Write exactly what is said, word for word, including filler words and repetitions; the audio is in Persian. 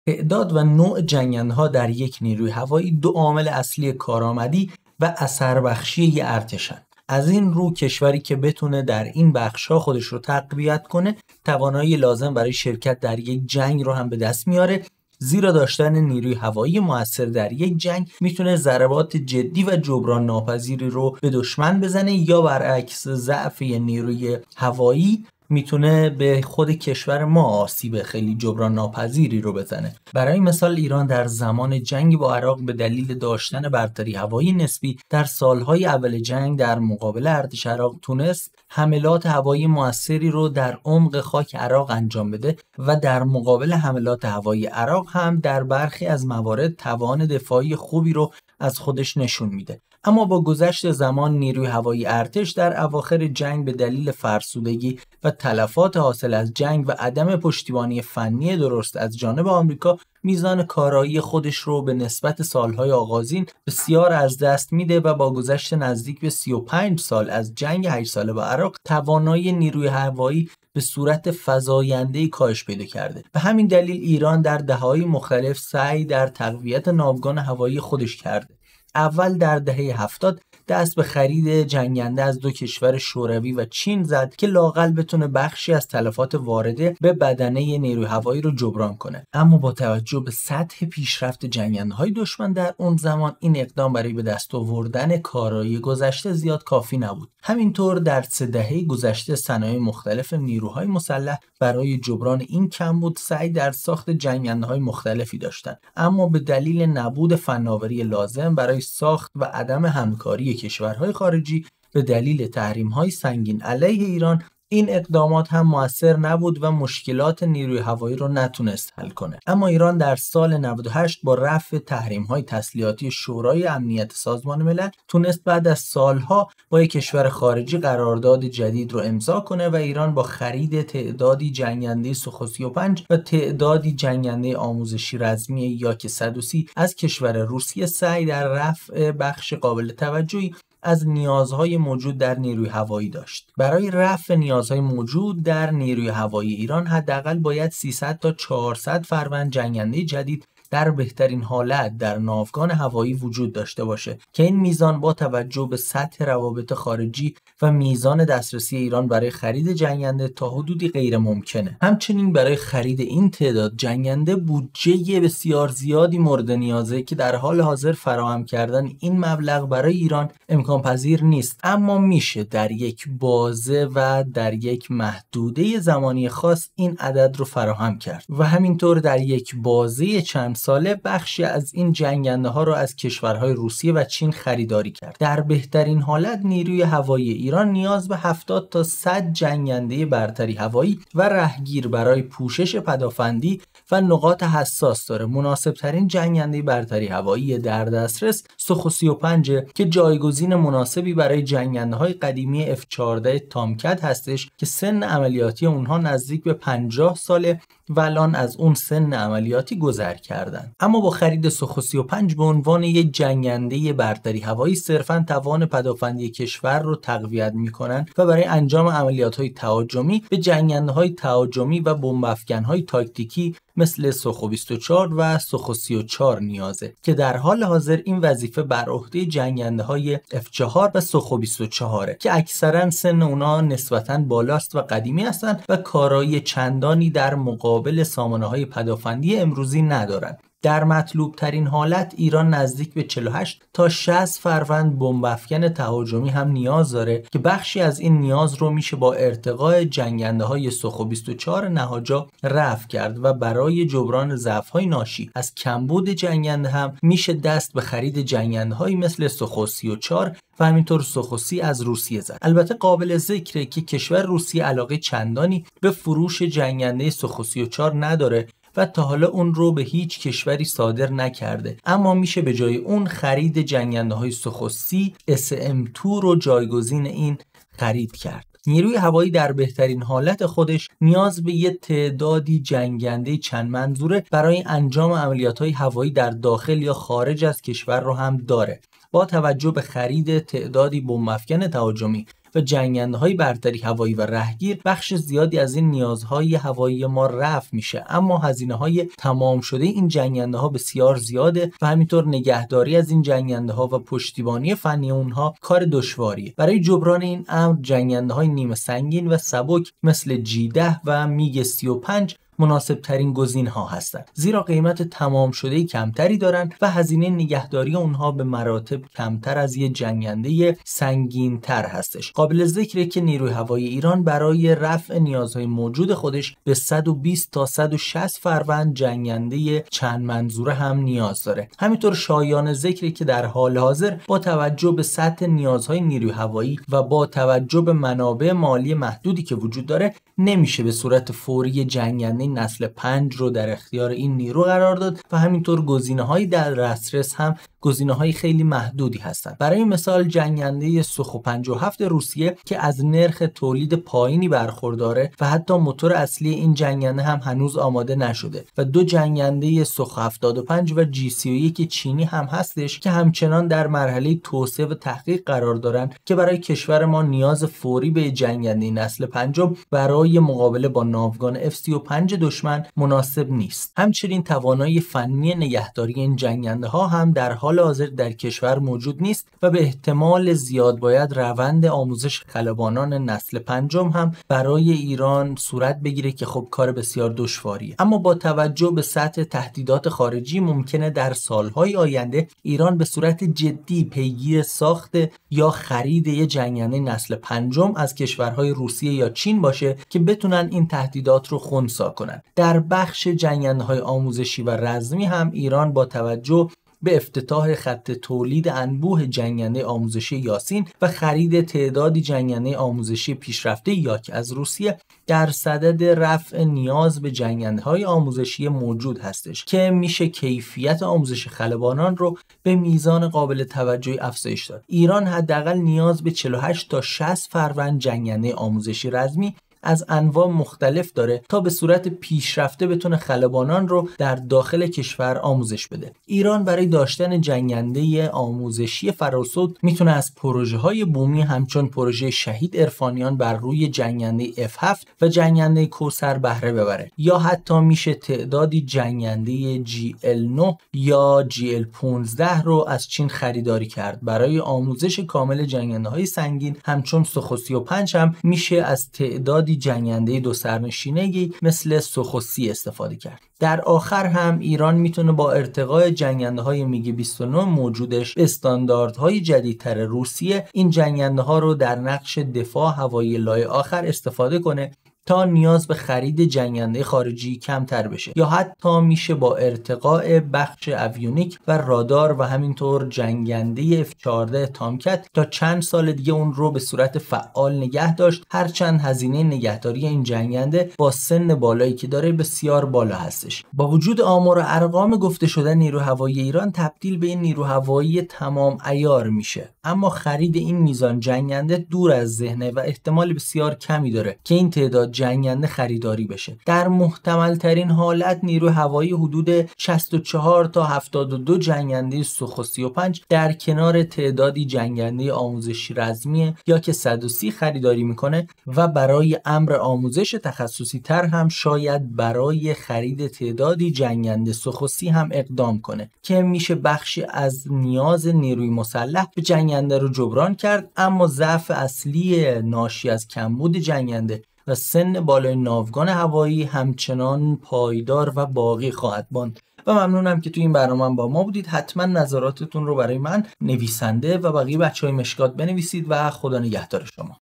تعداد و نوع جنگنده‌ها در یک نیروی هوایی دو عامل اصلی کارآمدی و اثر بخشی یک ارتشن. از این رو کشوری که بتونه در این بخش‌ها خودش رو تقویت کنه توانایی لازم برای شرکت در یک جنگ رو هم به دست میاره، زیرا داشتن نیروی هوایی مؤثر در یک جنگ میتونه ضربات جدی و جبران ناپذیری رو به دشمن بزنه، یا برعکس ضعف نیروی هوایی میتونه به خود کشور ما آسیب خیلی جبران ناپذیری رو بزنه. برای مثال ایران در زمان جنگ با عراق به دلیل داشتن برتری هوایی نسبی در سالهای اول جنگ در مقابل ارتش عراق تونست حملات هوایی موثری رو در عمق خاک عراق انجام بده و در مقابل حملات هوایی عراق هم در برخی از موارد توان دفاعی خوبی رو از خودش نشون میده. اما با گذشت زمان نیروی هوایی ارتش در اواخر جنگ به دلیل فرسودگی و تلفات حاصل از جنگ و عدم پشتیبانی فنی درست از جانب آمریکا میزان کارایی خودش رو به نسبت سالهای آغازین بسیار از دست میده و با گذشت نزدیک به سی و پنج سال از جنگ هشت ساله با عراق توانایی نیروی هوایی به صورت فزاینده‌ای کاهش پیدا کرده. به همین دلیل ایران در دهه‌های مختلف سعی در تقویت ناوگان هوایی خودش کرده. اول در دهه هفتاد دست به خرید جنگنده از دو کشور شوروی و چین زد که لااقل بتونه بخشی از تلفات وارده به بدنه نیروی هوایی رو جبران کنه. اما با توجه به سطح پیشرفت جنگنده‌های دشمن در اون زمان این اقدام برای به دست آوردن کارایی گذشته زیاد کافی نبود. همینطور در سه دهه گذشته صنایع مختلف نیروهای مسلح برای جبران این کمبود سعی در ساخت جنگنده‌های مختلفی داشتند، اما به دلیل نبود فناوری لازم برای ساخت و عدم همکاری کشورهای خارجی به دلیل تحریم‌های سنگین علیه ایران این اقدامات هم مؤثر نبود و مشکلات نیروی هوایی رو نتونست حل کنه. اما ایران در سال نود و هشت با رفع تحریم‌های تسلیحاتی شورای امنیت سازمان ملل تونست بعد از سالها با یک کشور خارجی قرارداد جدید رو امضا کنه و ایران با خرید تعدادی جنگنده سوخو سی و پنج و تعدادی جنگنده آموزشی رزمی یاک صد و سی از کشور روسیه سعی در رفع بخش قابل توجهی از نیازهای موجود در نیروی هوایی داشت. برای رفع نیازهای موجود در نیروی هوایی ایران حداقل باید سیصد تا چهارصد فروند جنگنده جدید در بهترین حالت در ناوگان هوایی وجود داشته باشه که این میزان با توجه به سطح روابط خارجی و میزان دسترسی ایران برای خرید جنگنده تا حدودی غیر ممکنه. همچنین برای خرید این تعداد جنگنده بودجه بسیار زیادی مورد نیازه که در حال حاضر فراهم کردن این مبلغ برای ایران امکان پذیر نیست، اما میشه در یک بازه و در یک محدوده زمانی خاص این عدد رو فراهم کرد و همینطور در یک بازه چند ساله بخشی از این جنگنده ها رو از کشورهای روسیه و چین خریداری کرد. در بهترین حالت نیروی هوایی ایران نیاز به هفتاد تا صد جنگنده برتری هوایی و رهگیر برای پوشش پدافندی و نقاط حساس داره. مناسب ترین جنگنده برتری هوایی در دسترس سوخو سی و پنج که جایگزین مناسبی برای جنگنده های قدیمی اف چهارده تامکت هستش که سن عملیاتی اونها نزدیک به پنجاه ساله و الان از اون سن عملیاتی گذر کردن. اما با خرید سوخو سی و پنج به عنوان یک جنگنده برتری هوایی صرفاً توان پدافندی کشور رو تقویت میکنن و برای انجام عملیات‌های تهاجمی به جنگنده‌های تهاجمی و بمب‌افکن‌های تاکتیکی مثل سوخو بیست و چهار و سوخو سی و چهار نیازه که در حال حاضر این وظیفه بر عهده جنگنده‌های اف چهار و سوخو بیست و چهار که اکثرا سن اونا نسبتاً بالاست و قدیمی هستند و کارایی چندانی در مقابل سامانه‌های پدافندی امروزی ندارند. در مطلوب ترین حالت ایران نزدیک به چهل و هشت تا شصت فروند بمب افکن تهاجمی هم نیاز داره که بخشی از این نیاز رو میشه با ارتقاء جنگنده های سوخو بیست و چهار نهاجا رفع کرد و برای جبران ضعف‌های ناشی از کمبود جنگنده هم میشه دست به خرید جنگنده هایی مثل سوخو سی و چهار و همینطور سوخو سی از روسیه زد. البته قابل ذکره که کشور روسیه علاقه چندانی به فروش جنگنده سوخو سی و چهار نداره و تا حالا اون رو به هیچ کشوری صادر نکرده، اما میشه به جای اون خرید جنگنده های سوخو سی اس ام دو رو جایگزین این خرید کرد. نیروی هوایی در بهترین حالت خودش نیاز به یه تعدادی جنگنده چند منظوره برای انجام عملیات‌های هوایی در داخل یا خارج از کشور رو هم داره. با توجه به خرید تعدادی بمب افکن تهاجمی و جنگنده‌های برتری هوایی و رهگیر، بخش زیادی از این نیازهای هوایی ما رفع میشه، اما هزینه‌های تمام شده این جنگنده‌ها بسیار زیاده و همینطور نگهداری از این جنگنده‌ها و پشتیبانی فنی اونها کار دشواریه. برای جبران این امر جنگنده‌های نیمه سنگین و سبک مثل جی ده و میگ سی و پنج مناسب ترین گزینه ها هستند، زیرا قیمت تمام شده کمتری دارند و هزینه نگهداری اونها به مراتب کمتر از یک جنگنده سنگین تر هستش. قابل ذکره که نیروی هوایی ایران برای رفع نیازهای موجود خودش به صد و بیست تا صد و شصت فروند جنگنده چند منظوره هم نیاز داره. همینطور شایان ذکره که در حال حاضر با توجه به سطح نیازهای نیروی هوایی و با توجه به منابع مالی محدودی که وجود داره نمیشه به صورت فوری جنگنده نسل پنج رو در اختیار این نیرو قرار داد و همینطور گزینه‌هایی در دسترس هم گزینه‌های خیلی محدودی هستند. برای مثال جنگنده سوخو پنجاه و هفت روسیه که از نرخ تولید پایینی برخورداره و حتی موتور اصلی این جنگنده هم هنوز آماده نشده و دو جنگنده سوخو هفتاد و پنج و جی سی و یک چینی هم هستش که همچنان در مرحله توسعه و تحقیق قرار دارن که برای کشور ما نیاز فوری به جنگنده نسل پنجم برای مقابله با ناوگان اف سی و پنج دشمن مناسب نیست. همچنین توانایی فنی نگهداری این جنگنده ها هم در حال حاضر در کشور موجود نیست و به احتمال زیاد باید روند آموزش خلبانان نسل پنجم هم برای ایران صورت بگیره که خب کار بسیار دشواریه. اما با توجه به سطح تهدیدات خارجی ممکنه در سالهای آینده ایران به صورت جدی پیگیر ساخت یا خرید یک جنگنده نسل پنجم از کشورهای روسیه یا چین باشه که بتونن این تهدیدات رو خنثی کنن. در بخش جنگنده‌های آموزشی و رزمی هم ایران با توجه به افتتاح خط تولید انبوه جنگنده آموزشی یاسین و خرید تعدادی جنگنده آموزشی پیشرفته یاک از روسیه در صدد رفع نیاز به جنگنده‌های آموزشی موجود هستش که میشه کیفیت آموزش خلبانان رو به میزان قابل توجهی افزایش داد. ایران حداقل نیاز به چهل و هشت تا شصت فروند جنگنده آموزشی رزمی از انواع مختلف داره تا به صورت پیشرفته بتونه خلبانان رو در داخل کشور آموزش بده. ایران برای داشتن جنگنده آموزشی فراسود میتونه از پروژه های بومی همچون پروژه شهید عرفانیان بر روی جنگنده اف هفت و جنگنده کوثر بهره ببره، یا حتی میشه تعدادی جنگنده جی ال نه یا جی ال پانزده رو از چین خریداری کرد. برای آموزش کامل جنگنده های سنگین همچون سوخو سی و پنج هم میشه از تعدادی جنگنده دو سرنشینه‌ای مثل سوخو سی استفاده کرد. در آخر هم ایران میتونه با ارتقای جنگنده های میگ بیست و نه موجودش به استانداردهای جدیدتر روسیه این جنگنده ها رو در نقش دفاع هوایی لایه آخر استفاده کنه تا نیاز به خرید جنگنده خارجی کمتر بشه، یا حتی میشه با ارتقاء بخش اویونیک و رادار و همینطور جنگنده اف چهارده تامکت تا چند سال دیگه اون رو به صورت فعال نگه داشت، هرچند هزینه نگهداری این جنگنده با سن بالایی که داره بسیار بالا هستش. با وجود آمار و ارقام گفته شده نیرو هوایی ایران تبدیل به این نیرو هوایی تمام عیار میشه، اما خرید این میزان جنگنده دور از ذهنه و احتمال بسیار کمی داره که این تعداد جنگنده خریداری بشه. در محتمل ترین حالت نیروی هوایی حدود شصت و چهار تا هفتاد و دو جنگنده سوخو سی و پنج در کنار تعدادی جنگنده آموزشی رزمی یا که صد و سی خریداری میکنه و برای امر آموزش تخصصی تر هم شاید برای خرید تعدادی جنگنده سوخو سی هم اقدام کنه که میشه بخشی از نیاز نیروی مسلح به جنگنده رو جبران کرد. اما ضعف اصلی ناشی از کمبود جنگنده و سن بالای ناوگان هوایی همچنان پایدار و باقی خواهد ماند. و ممنونم که توی این برنامه با ما بودید. حتما نظراتتون رو برای من، نویسنده و بقیه بچهای مشکات بنویسید و خدا نگهدار شما.